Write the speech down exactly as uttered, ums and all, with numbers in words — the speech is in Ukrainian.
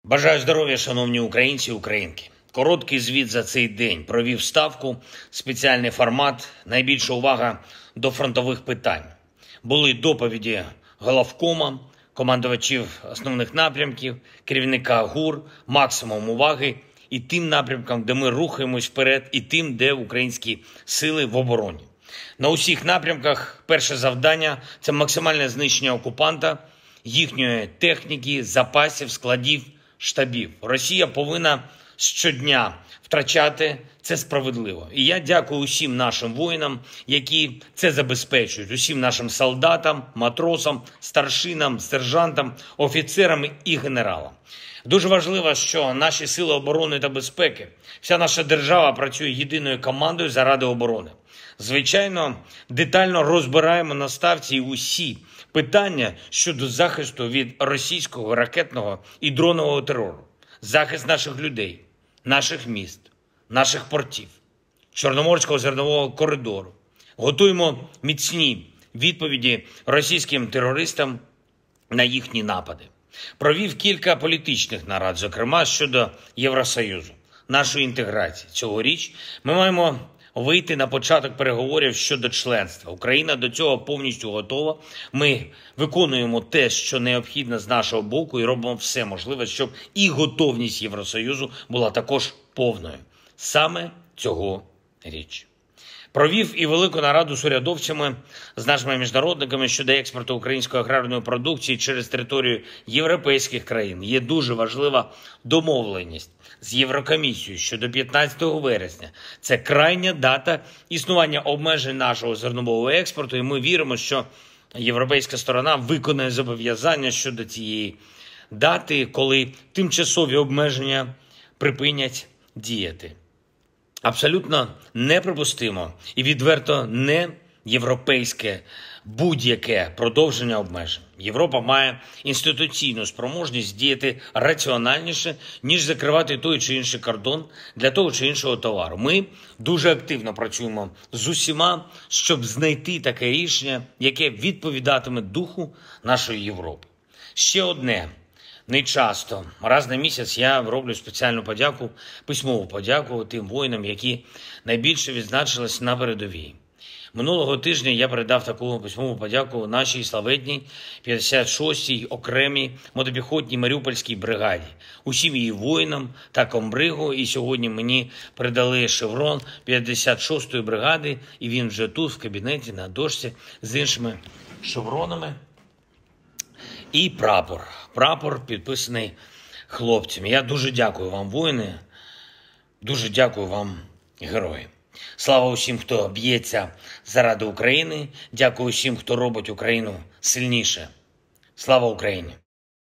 Бажаю здоров'я, шановні українці і українки. Короткий звіт за цей день. Провів ставку, спеціальний формат, найбільша увага до фронтових питань. Були доповіді головкома, командувачів основних напрямків, керівника ГУР, максимум уваги і тим напрямкам, де ми рухаємось вперед, і тим, де українські сили в обороні. На усіх напрямках перше завдання – це максимальне знищення окупанта, їхньої техніки, запасів, складів, штабів. Росія повинна щодня втрачати, це справедливо. І я дякую усім нашим воїнам, які це забезпечують, усім нашим солдатам, матросам, старшинам, сержантам, офіцерам і генералам. Дуже важливо, що наші сили оборони та безпеки, вся наша держава працює єдиною командою заради оборони. Звичайно, детально розбираємо на ставці усі питання щодо захисту від російського ракетного і дронового терору. Захист наших людей, наших міст, наших портів, Чорноморського зернового коридору. Готуємо міцні відповіді російським терористам на їхні напади. Провів кілька політичних нарад, зокрема щодо Євросоюзу, нашої інтеграції. Цьогоріч ми маємо вийти на початок переговорів щодо членства. Україна до цього повністю готова. Ми виконуємо те, що необхідно з нашого боку, і робимо все можливе, щоб і готовність Євросоюзу була також повною. Саме цього річ. Провів і велику нараду з урядовцями, з нашими міжнародниками щодо експорту української аграрної продукції через територію європейських країн. Є дуже важлива домовленість з Єврокомісією щодо п'ятнадцятого вересня. Це крайня дата існування обмежень нашого зернового експорту, і ми віримо, що європейська сторона виконає зобов'язання щодо цієї дати, коли тимчасові обмеження припинять діяти. Абсолютно неприпустимо і відверто не європейське будь-яке продовження обмежень. Європа має інституційну спроможність діяти раціональніше, ніж закривати той чи інший кордон для того чи іншого товару. Ми дуже активно працюємо з усіма, щоб знайти таке рішення, яке відповідатиме духу нашої Європи. Ще одне. Не часто, раз на місяць я роблю спеціальну подяку, письмову подяку тим воїнам, які найбільше відзначились на передовій. Минулого тижня я передав таку письмову подяку нашій славетній п'ятдесят шостій окремій мотопіхотній Маріупольській бригаді, усім її воїнам та комбригу, і сьогодні мені передали шеврон п'ятдесят шостої бригади, і він вже тут, в кабінеті, на дошці, з іншими шевронами. І прапор. Прапор підписаний хлопцями. Я дуже дякую вам, воїни. Дуже дякую вам, герої. Слава усім, хто б'ється заради України. Дякую усім, хто робить Україну сильніше. Слава Україні!